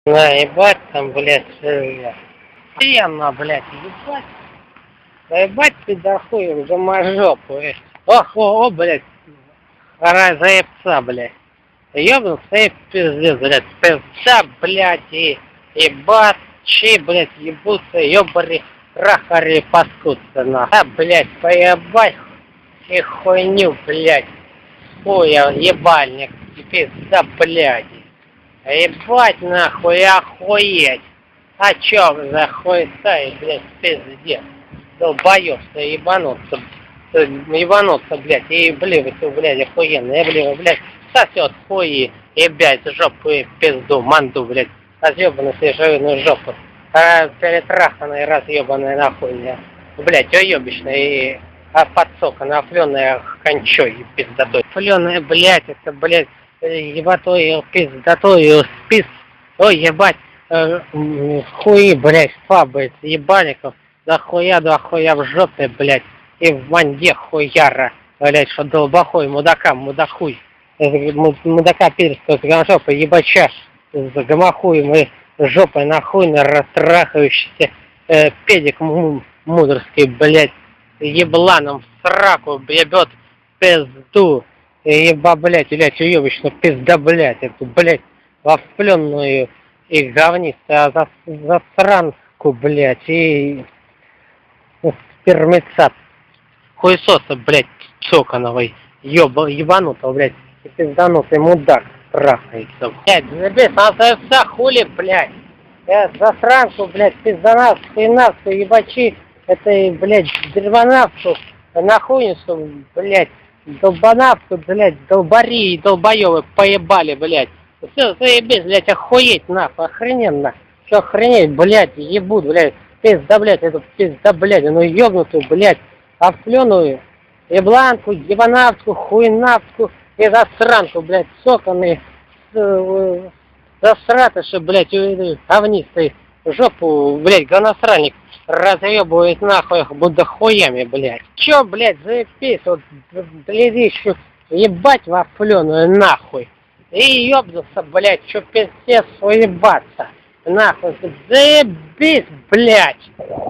Ебать там, блядь, охуенно, блядь, ебать. Да ебать ты дохуем, жопу. Ох, блядь, пора заебца, блядь. Ёбнулся и пиздец, блядь, пизда, блядь, и ебать, чи, блядь, ебутся, ёбари, трахари, паскудцы, нахуй. Блядь, поебать и хуйню, блядь, хуя, ебальник, пизда, блядь. Ебать нахуй, охуеть. А чё за хуйца, блядь, пиздец. Долбоёб, ты ебануться. Ебануться, блядь, и блин, ты, блядь, охуенно. Я, блядь, сосёт хуи, и, блядь, жопу и пизду, манду, блядь. Разъёбанную свежевидную жопу. Перетраханная, разъёбанная нахуй, блядь, уёбищная и подсоканная, офлённая кончой пиздотой. Офлённая, блядь, это, блядь, ебатой, пиздотой, спис. Ой, ебать, хуи, блядь, фабы, ебальников. Да хуя в жопе, блядь, и в манде хуяра, блядь, что долбохуй, мудахуй. Мудака пирского гамжопа, ебача, с гомохуем и жопой нахуйно растрахающийся педик мудрский, блядь, ебланом в сраку ебет пизду. Еба, блядь, уебищно, пизда, блядь, эту, блядь, воспленную и говнистую засранку, блядь, и спермеца, хуесоса, блядь, цокановой, ебанутого, блядь, и пизданутый мудак трахается. Блядь, забей, вся хули, блядь. Я засранку, блядь, пизданавку, хуенавку, ебачи, этой, блядь, дерьмонавку, нахуйницу, блядь, долбанавку, блядь, долбари и долбоёбы поебали, блядь. Все, заебись, блядь, охуеть, нахуй, охрененно. Что охренеть, блядь, ебут, блядь, пизда, блядь, эту пизда, блядь, ну ёбнутую, блядь, овсленую, ебланку, ебанавку, хуенавку и засранку, блядь, соканный, засратыши, блядь, говнистый, жопу, блядь, гоносральник разъебывает нахуй, будто хуями, блядь. Чё, блядь, заебись, вот, глядишь, ебать вафленую, нахуй. И ёбнулся, блядь, чё пиздец уебаться. Нахуй, заебись, блядь.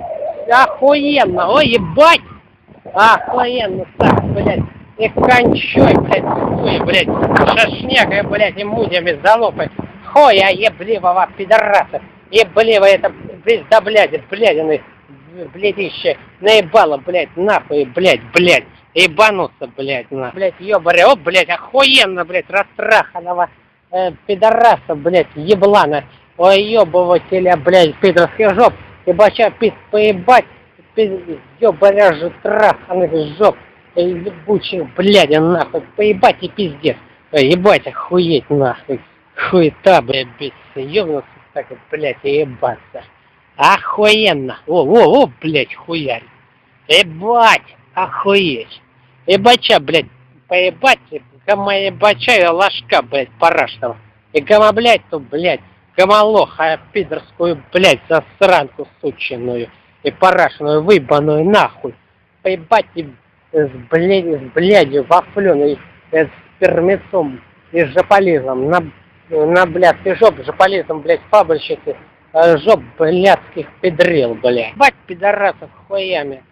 Охуенно, ой, ебать. Охуенно, так, блядь. И кончой, блядь, хуй, блядь, шашнякой, блядь, и мудями залопай. Хуя ебливого пидораса. Ебливо это пизда, блядь, блядины, блядище. Наебало, блядь, нахуй, блядь, ебануться, блядь, на. Блядь, ёбаря, о, блядь, охуенно, блядь, растраханного пидораса, блядь, еблана. Ой, ёбывателя, блядь, пидорских жоп. Ебача, пиз, поебать, ёбаря же траханных жоп. Ебучий, блядь, нахуй, поебать и пиздец. Ебать, охуеть, нахуй. Хуета, блядь, ёбнулся так, блядь, и ебаться. Охуенно. О, блядь, хуярь. Ебать, охуеть. Ебача, блядь, поебать, гама ебача и ложка, блядь, парашного. И гама, блядь, то, блядь, гамолоха, пидорскую, блядь, засранку сучиную. И парашную, выбаную, нахуй. Поебать и с блядью вафленой, с пермецом и с жополизом. На блядский жоп, жополизом, блядь, фабрички, жоп блядских педрил, блядь. Бать пидорасов хуями.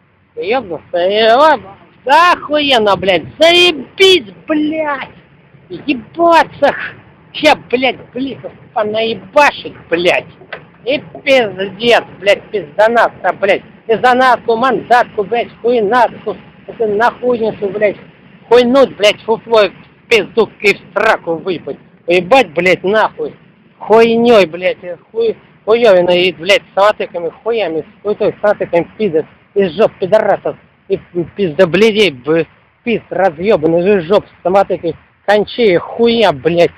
Ёбнулся, да охуенно, блядь, заебись, блядь, ебаться, я, блядь, близко понаебашить, блядь, и пиздец, блядь, пизданатка, блядь, пизданатку, мандатку, блядь, хуйнатку, это нахуйницу, блядь, хуйнуть, блядь, фуфлой, пизду и в сраку выпать, ебать, блядь, нахуй, хуйней, блядь, хуёвиной, блядь, с самотыками, хуями, с хуйтой, с самотыками, пиздец, из жоп пидорасов и пиздобледей, пизд разъебанный жоп с самотыкой, кончей, хуя, блядь,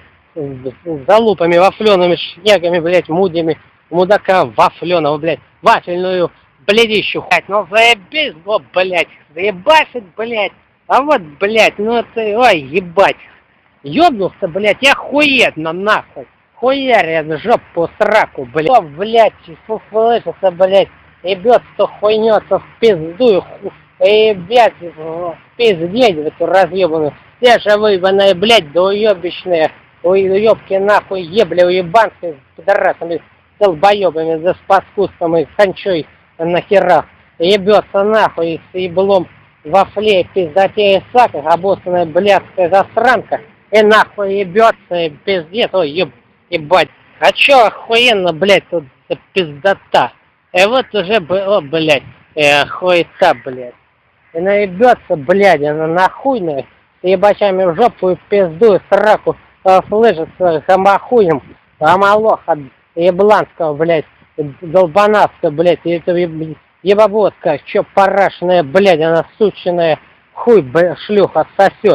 с залупами, вафлеными, шнягами, блядь, мудями, мудака вафленого, блядь, вафельную блядищу, блядь, ну заебись, вот, блядь, заебашит, блядь, а вот, блядь, ну ты, ой, ебать, ёбнулся, блядь, охуенно, нахуй, хуярь, жопу сраку, блядь, о, блядь, слышится, блядь, ебет, что хуйнется в пизду, и, блядь, в пиздеть в эту разъебанную, те же выебанные, блядь, да уебищные, ой, ёбки нахуй, ебля, уебанцы, с пидорасами, долбоебами, за спаскустом и кончой нахера. Ебется нахуй с еблом во фле, пиздоте и саках, обоссанная блядская засранка. И нахуй ебется, и пиздец, ой, ебать. А чё охуенно, блядь, тут пиздота. И вот уже было, блядь, хуета, блядь. И наебется, блядь, она нахуйная, с ебачами в жопу и в пизду, и сраку флэжется гомохуем, гомолоха ебланского, блядь, долбанавского, блядь, и это ебоводка, чё парашная, блядь, она сученная, хуй, блядь, шлюха сосет.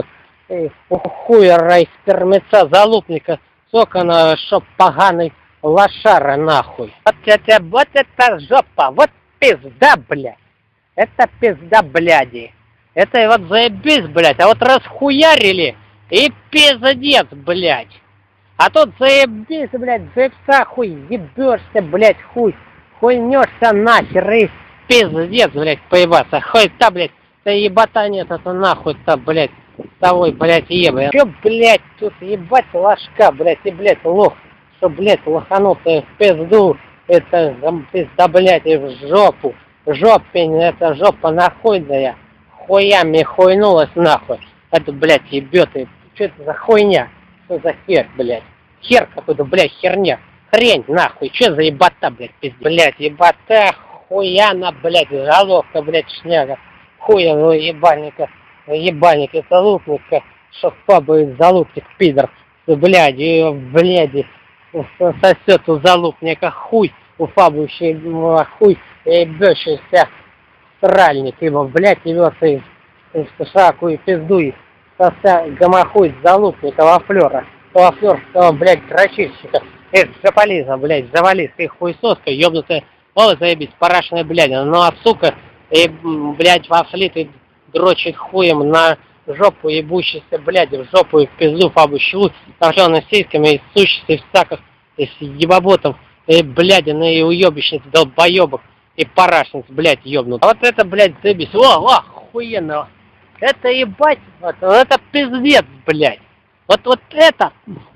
Хуера из пермеца залупника, сокона, шо поганый лошара, нахуй. Вот это жопа, вот пизда, блядь. Это пизда, бляди. Это вот заебись, блядь. А вот расхуярили и пиздец, блядь. А тут заебись, блядь, заебца хуй, ебешься, блядь, хуй. Хуйнешься нахер и пиздец, блядь, поебаться. Хуй-то, блядь, да ебота нет, это нахуй-то, блядь, того, блядь, ебать. Чё, блядь, тут ебать ложка, блядь, и, блядь, лох. Что, блядь, лоханутая в пизду. Это пизда, блядь, и в жопу. Жопень, это жопа нахуйная. Хуями хуйнулась нахуй. Это, блядь, ебет. Что это за хуйня? Что за хер, блядь? Хер какой-то, блядь, херня. Хрень, нахуй. Что за ебота, блядь, пиздец? Блядь, ебота, хуяна, блядь, головка, блядь, шняга. Хуя, ну, ебальника. Ебальник, это лупника. Шофаба из залупник, пидор. Блядь, ее, блядь, сосет у залупника хуй. У фабущей хуй. Ебёшься сральник, ибо, блядь, ебётся из шаку и пизду их. Сося гомохуй залупника во блядь, дрочильщика. Жополиза, блядь, завались их хуесоска, ёбнутая, ой, заебись, парашная, блядь, ну а сука, и, блядь, во флит и дрочит хуем на жопу ебущийся, блядь, в жопу и в пизду фабущий лук, торжённый сиськами и сущийся в саках, и с ебоботом, и, блядь, и уёбищниц, долбоёбок. И парашниц, блядь, ёбнут. А вот это, блядь, заебись. О, охуенно. Это ебать, вот, это пиздец, блядь. Вот это.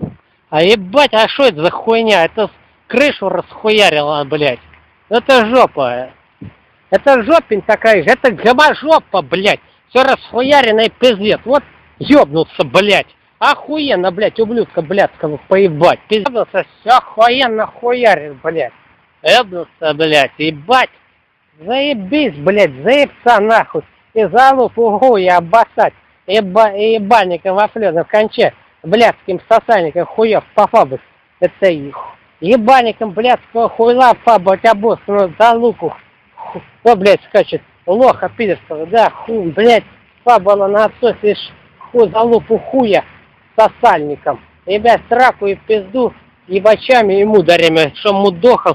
А ебать, а что это за хуйня? Это крышу расхуярила, блядь. Это жопа. Это жопень такая же. Это гоможопа, блядь. Все расхуярено и пиздец. Вот ёбнуться, блядь. Охуенно, блядь, ублюдка блядского поебать. Пиздец, все охуенно хуярит, блядь. Ебнулся, блядь, ебать. Заебись, блядь, заебца нахуй. И залупу хуя обоссать. Ебальником во флёзе в конче. Блядским сосальником хуев по фабу. Это их. Ебальником блядского хуйла фабу обоссанную залупу. Кто, блядь, скачет? Лоха пидорского, да, хуй, блядь. Фабула на отсосе залупу хуя сосальником. Ебать, сраку и пизду ебачами и мударями, что мудохал.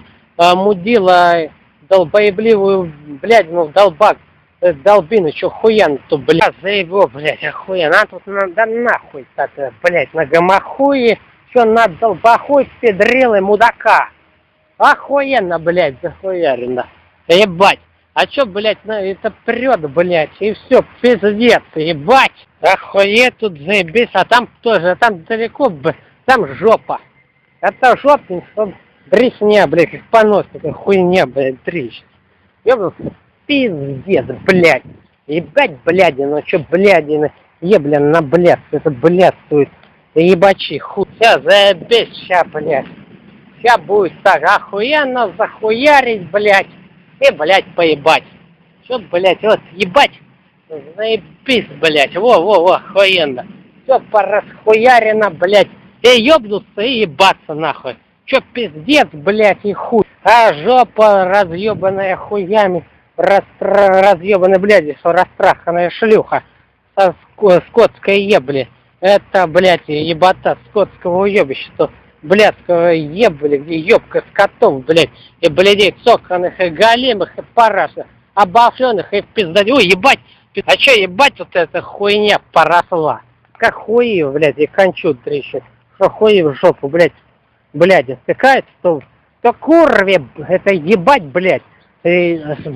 Мудила долбоебливую, блядь, ну долбак, долбину, чё хуян-то, блядь, заебо, блядь, охуенно, а тут да нахуй так, блядь, на гомохуе, чё на долбохуй педрилы мудака, охуенно, блядь, захуярено, ебать, а чё, блядь, это прёт, блядь, и всё, пиздец, ебать, охуеть тут заебись, а там тоже, там далеко, там жопа, это жопень, что... Дресня, блядь, как понос, такая хуйня, блядь, трещит. Ёбнулся, пиздец, блядь. Ебать, блядь, ну чё, блядь, ебля на блядь, это блядствует. Ебачи, хуй. Сейчас заебись, ща, блядь. Ща будет так, охуенно захуярить, блядь. И, блядь, поебать. Чё, блядь, вот, ебать. Заебись, блядь, во, охуенно. Всё порасхуярено, блядь. И ёбнуться, и ебаться, нахуй. Чё, пиздец, блядь, и хуй. А жопа разъебанная хуями, разъебанная, блядь, что растраханная шлюха со скотской ебли. Это, блядь, ебота скотского уебища, что блядского ебли, где ебка скотов, блядь, и блядей цоканых, и голимых, и парашных, обофленных, и пиздать. Ой, ебать, а чё, ебать, вот эта хуйня поросла. Как хуи, блядь, и кончу трещит. Что хуи в жопу, блядь. Блядь, стыкается, то курве, это ебать, блядь, это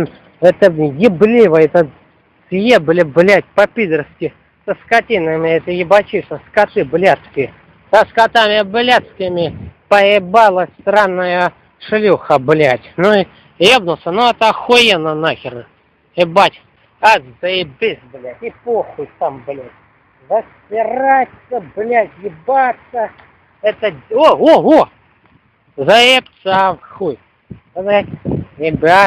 ебливо, это съебли, блядь, по-пидорски, со скотинами, это ебачи, со скоты блядские, Со скотами блядскими поебалась странная шлюха, блядь. Ну и ебнулся, ну это охуенно нахер. Ебать. А, заебись, блядь, и похуй там, блядь. Засираться, блядь, ебаться. Это... О! Заебца в хуй. Блядь, ебашь.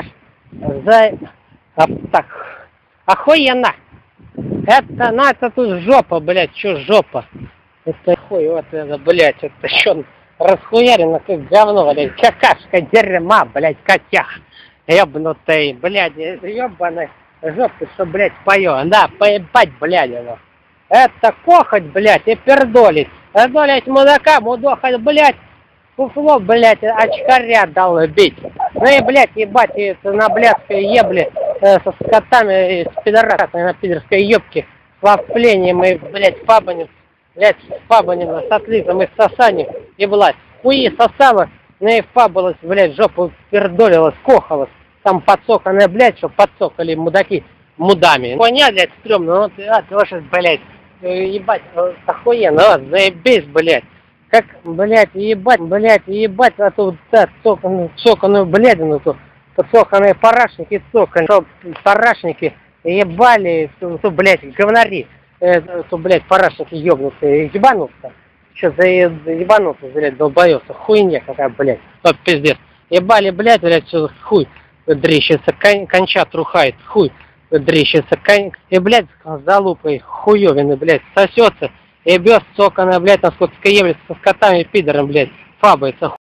Так. Охуенно. Это, ну это тут жопа, блядь, чё жопа? Это хуй, вот это, блядь, это что, расхуярено как говно, блядь, какашка дерьма, блядь, котях. Ёбнутый, блядь, ёбаный жопы, что, блядь, поёт. Да, поебать, блядь, его. Это кохоть, блядь, и пердолить. Пердолить мудака, мудохать, блядь, фуфло, блядь, очкаря дал бить. Ну и, блядь, ебать, это на блядской ебле со скотами, с пидорасами на пидорской ёбке. Вовлением и, блядь, фабанем, блядь, с фабанем, с отлизом и сосанием. И, блядь, хуи сосала, ну и фабалась, блядь, жопу пердолилась, кохалась. Там подсоканная, блядь, что подсокали мудаки мудами. Хуйня, блядь, стрёмно, ну ты, тоже, блядь, ебать, охуенно, заебись, блядь. Как, блядь, ебать, а то да, цоканую блядину, то цоканые парашники, парашники ебали, то, блядь, говнари, то, блядь, парашники ебнутые, ебанутся. Что за ебанутся, блядь, долбоёбся, хуйня какая, блядь, вот пиздец. Ебали, блядь, что хуй дрищится, конча трухает, хуй дрищится, и, блядь, с залупой хуёвины, блядь, сосется. И бёс цоканая, блядь, на скотской ебле со скотами и пидором, блядь, фабается.